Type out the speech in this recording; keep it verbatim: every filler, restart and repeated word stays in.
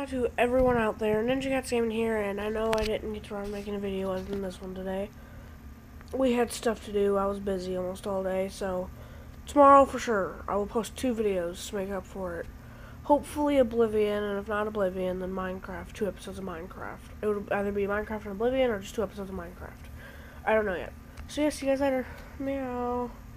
to everyone out there. Ninja Cat's Gaming here, and I know I didn't get around making a video other than this one today. We had stuff to do. I was busy almost all day, so tomorrow for sure I will post two videos to make up for it. Hopefully Oblivion, and if not Oblivion, then Minecraft. Two episodes of Minecraft. It would either be Minecraft and Oblivion, or just two episodes of Minecraft. I don't know yet. So yeah, see you guys later. Meow.